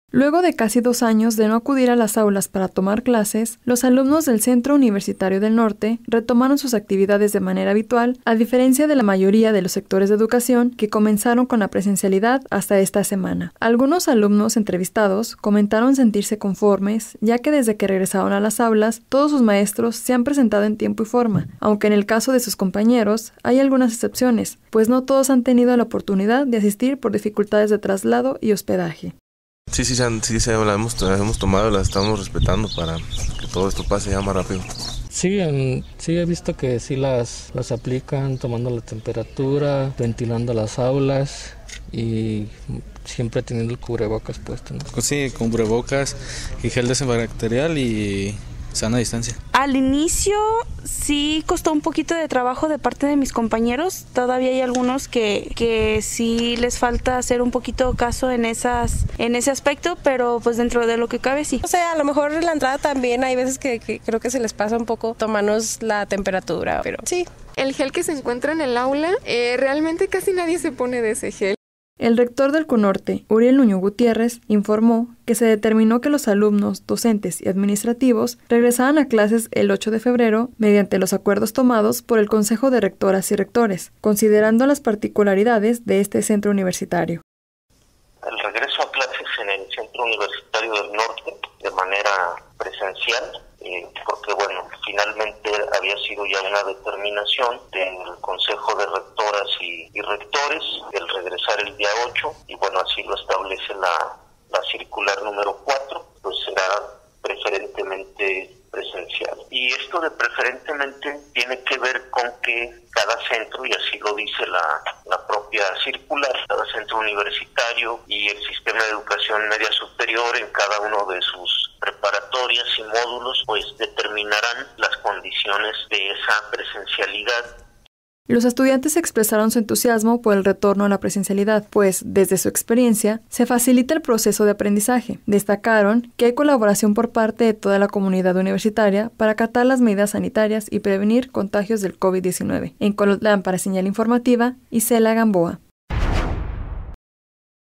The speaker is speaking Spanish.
Luego de casi 2 años de no acudir a las aulas para tomar clases, los alumnos del Centro Universitario del Norte retomaron sus actividades de manera habitual, a diferencia de la mayoría de los sectores de educación que comenzaron con la presencialidad hasta esta semana. Algunos alumnos entrevistados comentaron sentirse conformes, ya que desde que regresaron a las aulas, todos sus maestros se han presentado en tiempo y forma, aunque en el caso de sus compañeros hay algunas excepciones, pues no todos han tenido la oportunidad de asistir por dificultades de traslado y hospedaje. Sí, la hemos tomado, la estamos respetando para que todo esto pase ya más rápido. Sí, he visto que sí las aplican, tomando la temperatura, ventilando las aulas y siempre teniendo el cubrebocas puesto, ¿no? Sí, con cubrebocas y gel desantibacterial y sana distancia. Al inicio sí costó un poquito de trabajo de parte de mis compañeros. Todavía hay algunos que sí les falta hacer un poquito caso en ese aspecto, pero pues dentro de lo que cabe sí. O sea, a lo mejor en la entrada también hay veces que creo que se les pasa un poco tomarnos la temperatura, pero sí. El gel que se encuentra en el aula, realmente casi nadie se pone de ese gel. El rector del CUNORTE, Uriel Nuño Gutiérrez, informó que se determinó que los alumnos, docentes y administrativos regresaran a clases el 8 de febrero mediante los acuerdos tomados por el Consejo de Rectoras y Rectores, considerando las particularidades de este centro universitario. El regreso a clases en el Centro Universitario del Norte de manera presencial, porque finalmente había sido ya una determinación del Consejo de Rectoras y Rectores el regresar el día 8 y así lo establece la circular número 4, pues será preferentemente presencial. Y esto de preferentemente tiene que ver con que cada centro, y así lo dice la propia circular, cada centro universitario y el sistema de educación media superior en cada uno de sus preparatorias y módulos, pues determinarán las condiciones de esa presencialidad. Los estudiantes expresaron su entusiasmo por el retorno a la presencialidad, pues, desde su experiencia, se facilita el proceso de aprendizaje. Destacaron que hay colaboración por parte de toda la comunidad universitaria para acatar las medidas sanitarias y prevenir contagios del COVID-19. En Colotlán, para Señal Informativa, Isela Gamboa.